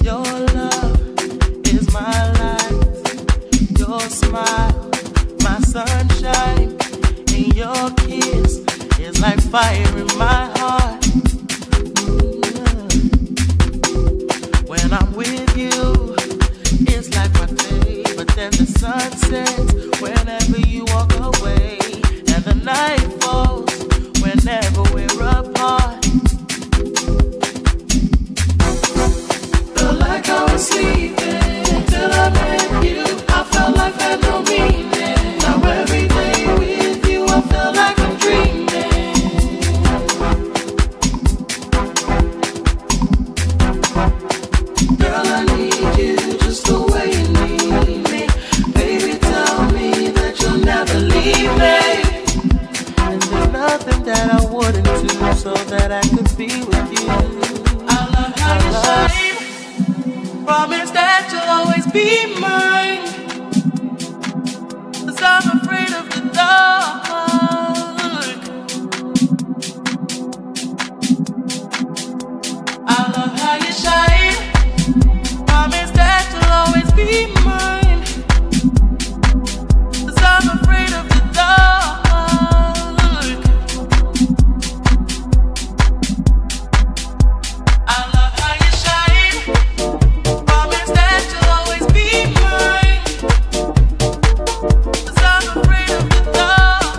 Your love is my light, your smile, my sunshine, and your kiss is like fire in my heart. When I'm with you, it's like my day, but then the sun sets whenever you walk away, and the night falls whenever we're apart. Felt like I was sleeping till I met you. I felt life had no meaning. Now every day with you, I feel like I'm dreaming. Girl, I need you just the way you need me. Baby, tell me that you'll never leave me. And there's nothing that I wouldn't do so that I could be with you. I love how you shine. Promise that you'll always be mine. 'Cause I'm afraid of the dark. I love how you shine. Promise that you'll always be mine. 'Cause I'm afraid of the dark. I love how you shine. Promise that you'll always be mine. 'Cause I'm afraid of the dark.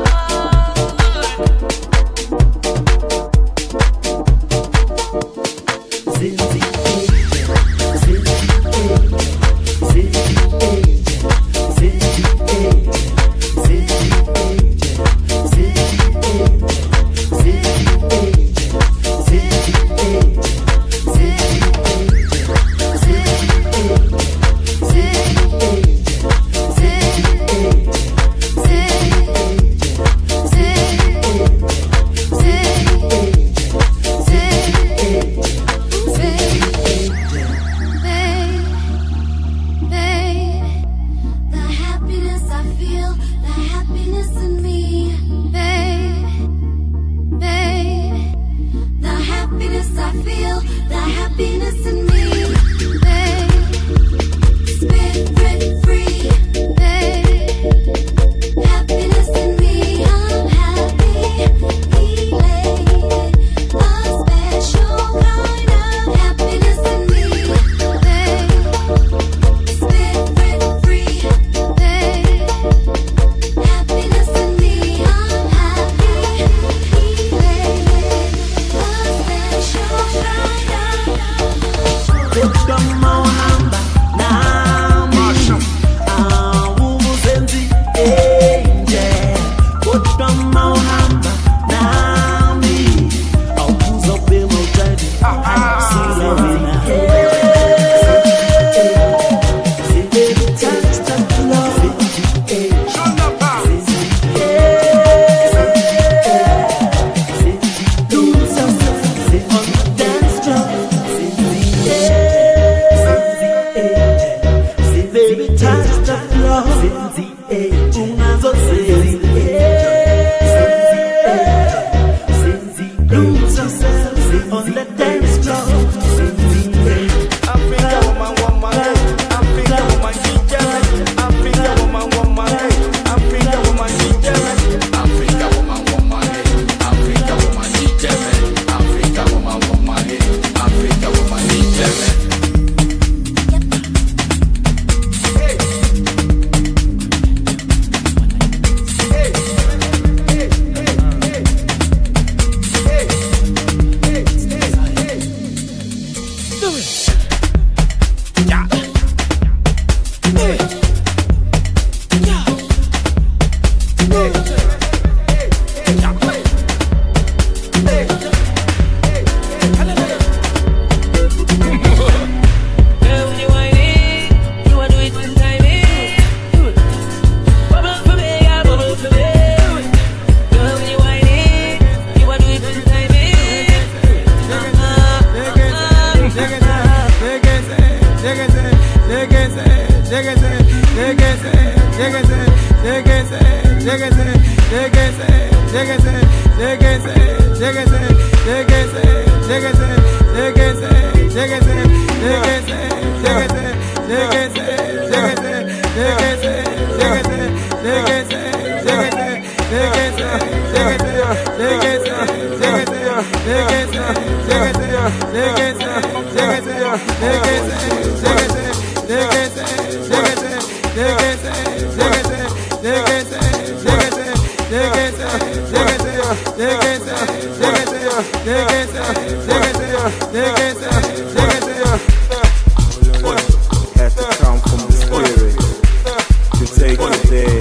Has to come from the spirit to take you there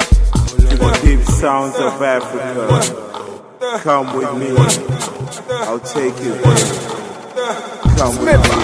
to the deep sounds of Africa. Come with me, I'll take you there. Come with me.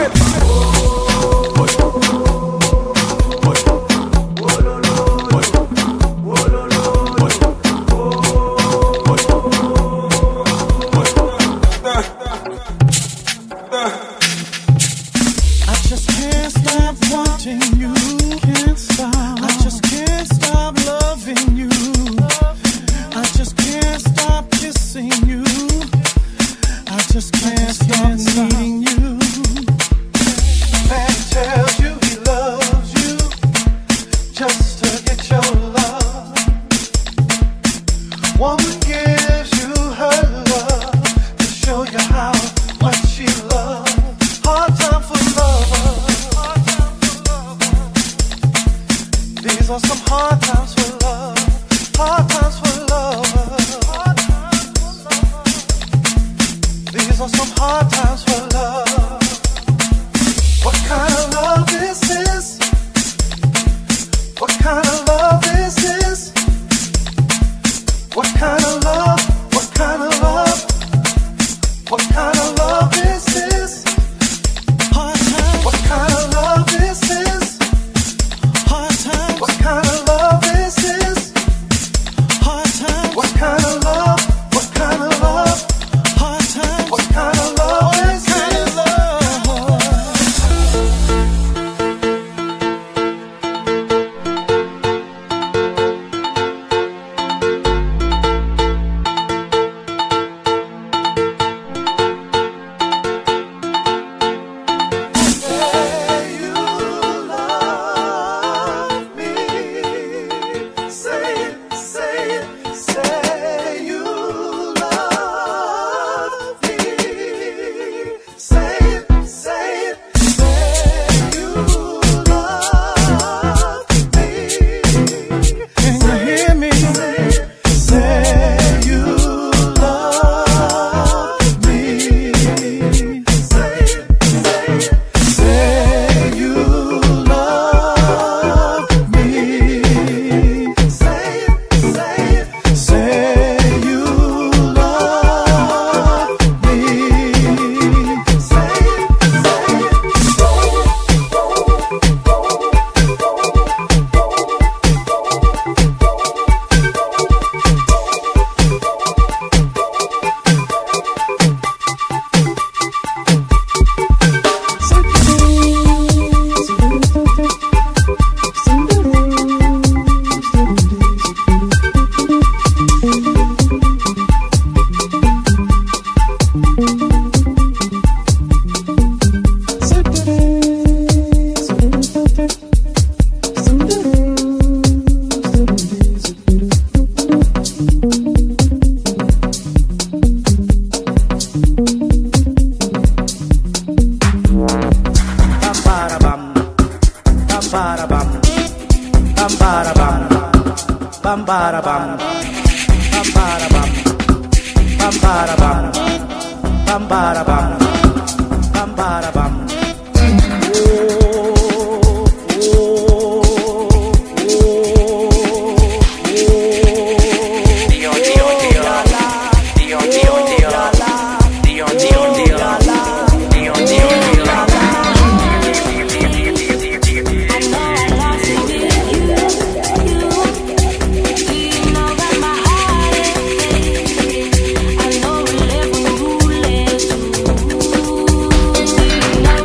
You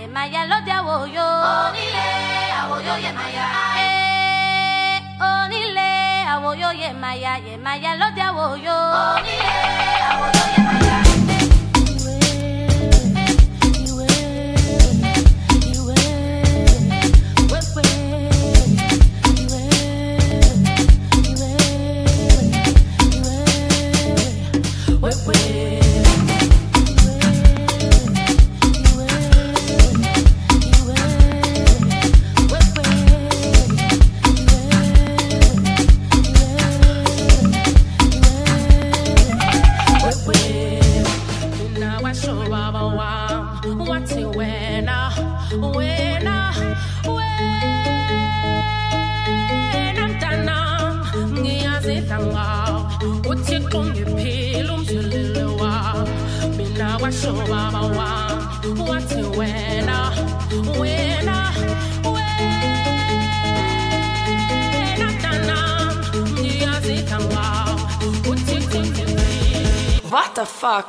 Yemaya lo de aboyo. Onile, aboyo Yemaya. Onile, aboyo Yemaya, Yemaya lo de aboyo. Onile, aboyo Yemaya. What the fuck?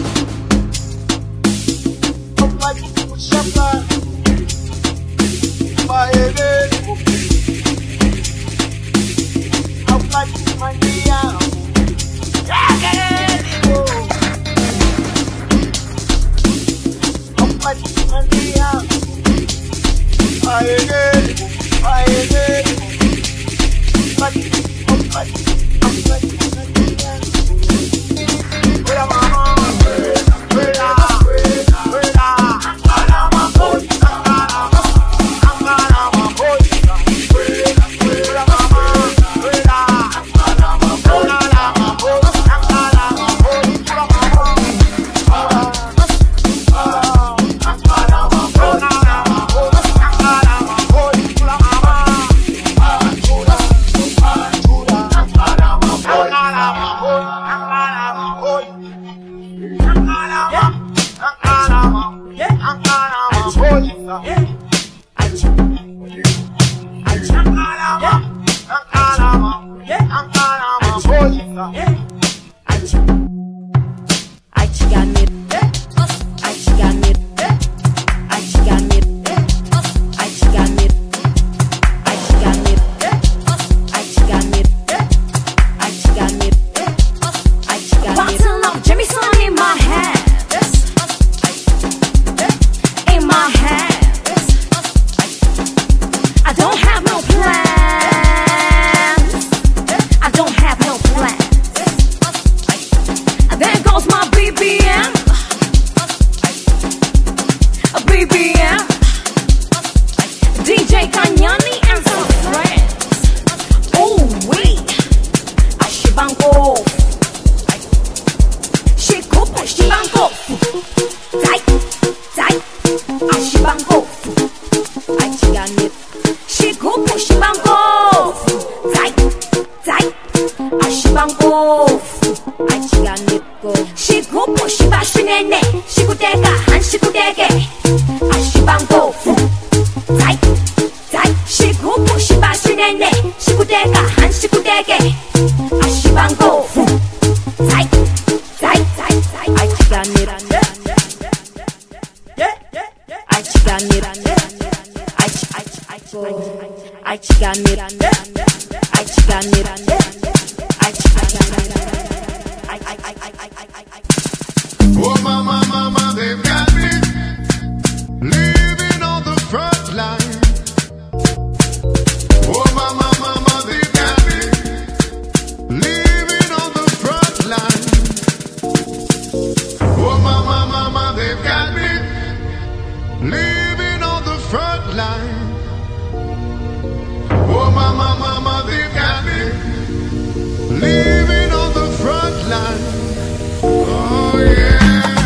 Oh mama, mama, they've got me living on the front line. Oh mama, mama, they've got me living on the front line. Oh mama, mama, they've got me living on the front line. Oh mama, mama, they've got me living on the front line. Oh yeah.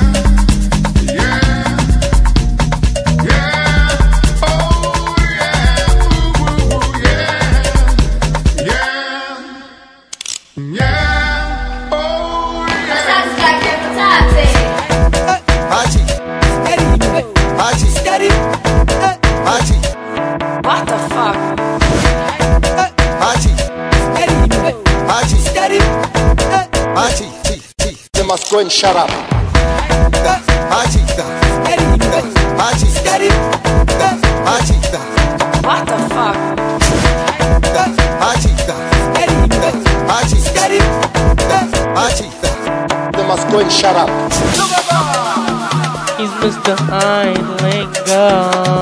What the fuck? They must go and shut up. Machista. Machista. What the fuck? Machista. Machista. Machista. They must go and shut up. He's Mr. Heinlenger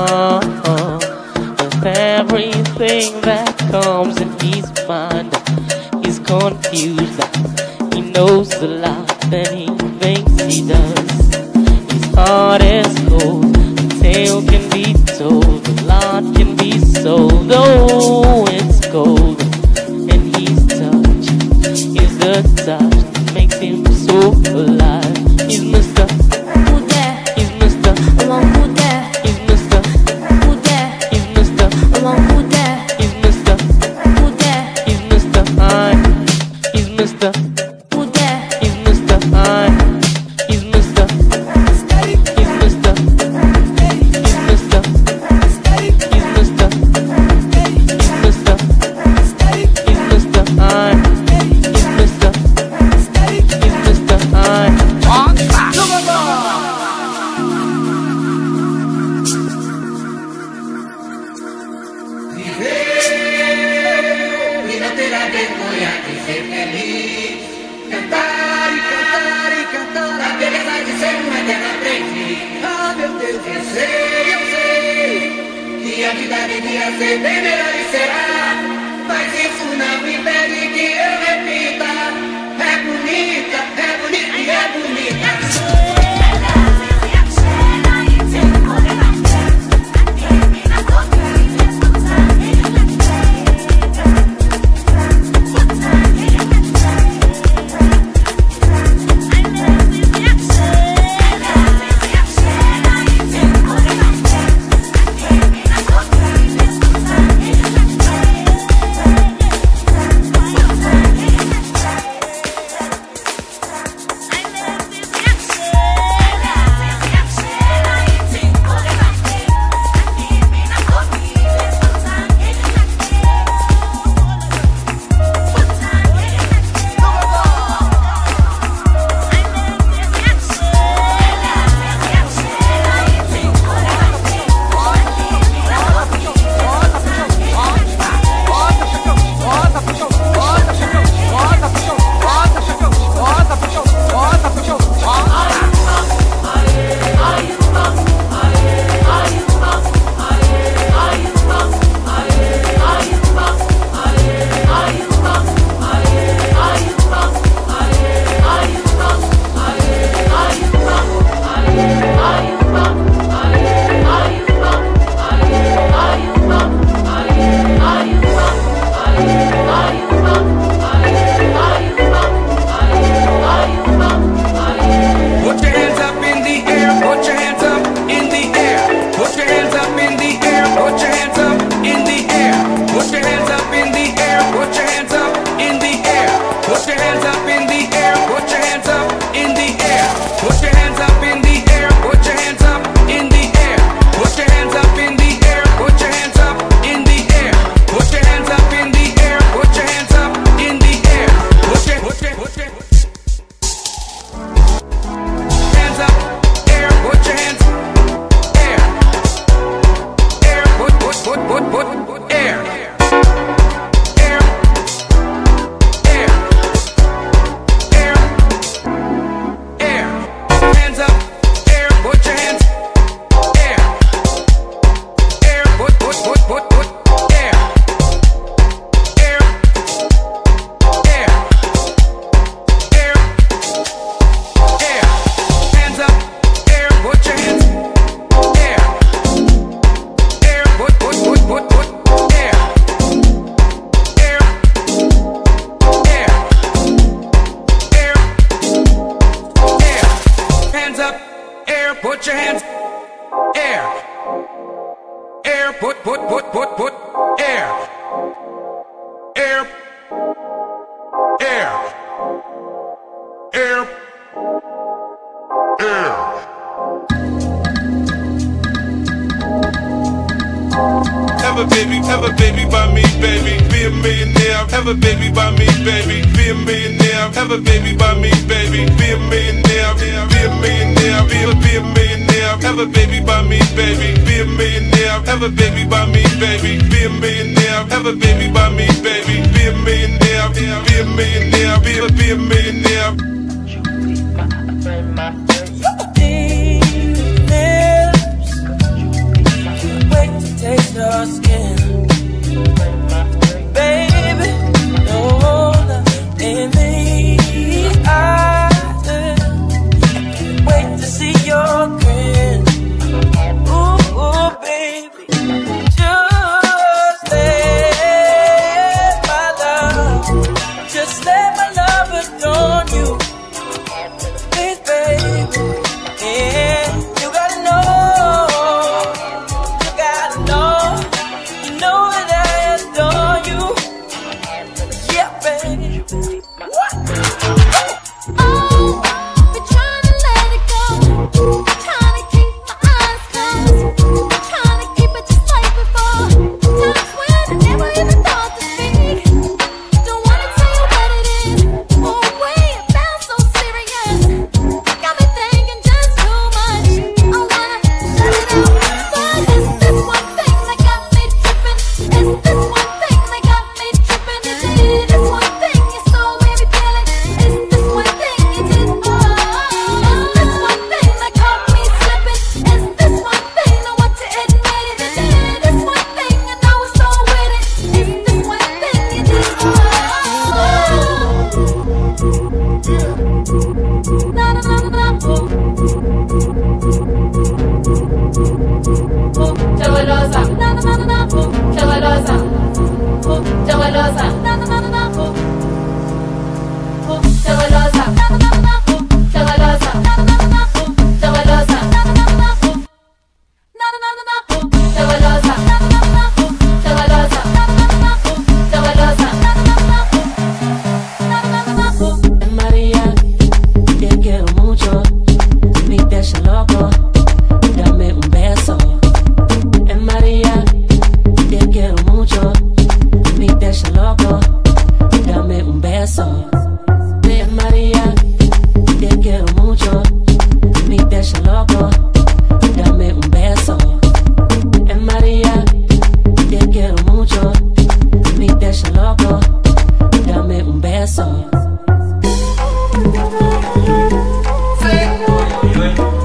with everything that comes in his mind. He's confused. He knows a lot than he thinks he does. His heart is cold. The tale can be told. A lot can be sold. Oh, it's cold. And his touch is the touch that makes him so alive. He's Mr. He's Mr. He's Mr. He's Mr. He's Mr. He's Mr. High. He's Mr. He's Mr. High. He's Mr. He's Mr. He's Mr. He's Mr. He's Mr. He's Mr. High. He's Mr. He's Mr. High. Y no te la tengo ya que ser feliz. Cantar y cantar y cantar até deixar de ser uma eterna aprendiz. Ah, meu Deus, eu sei que a vida devia ser bem melhor e será. Mas isso não me impede que eu repita. É bonita e é bonita. Have a baby by me, baby. Be a millionaire. Have a baby by me, baby. Be a millionaire. Have a baby by me, baby. Be a millionaire. Be a millionaire. Be a millionaire. Have have a baby by me, baby. Be a millionaire, have a baby by me, baby. Be a millionaire, have a baby by me, baby. Be a millionaire, be a millionaire, be a millionaire. Wait to taste your skin, baby. No in these eyes. Wait to see your grin. Ooh, baby, just let my love adorn you, please, baby. Yeah, you gotta know that I adore you. Yeah, baby. What? Oh, been trying to let it go, trying to keep my eyes closed, trying to keep it just like before. Times when I never even thought to speak. Don't wanna tell you what it is. Oh, wait, it sounds so serious. Got me thinking just too much. I wanna shut it out, but it's this one thing that got me tripping. It's this one thing that got me tripping. Is it this one thing you so baby feeling? Is this one thing you did? Oh, is this one thing that caught me slipping? Is this one thing I want to admit it? Is it this one thing and I was so with it? Is this one thing you did? Na na na na na. Jawalosa, na na na na na. Jawalosa, Jawalosa, na na na na na. Jawalosa, na na na na na. Jawalosa, na na na na na. Jawalosa, na na na na na. Na na na na na. Jawalosa, na na na na na. Jawalosa, na na na na na. Jawalosa, na na na na na. Na na na na na. María, te quiero mucho, me deja loco, dame un beso. María, te quiero mucho, me deja loco, dame un beso. María, te quiero mucho, me deja loco, dame un beso. María, te quiero mucho, me deja loco, dame un beso. Say,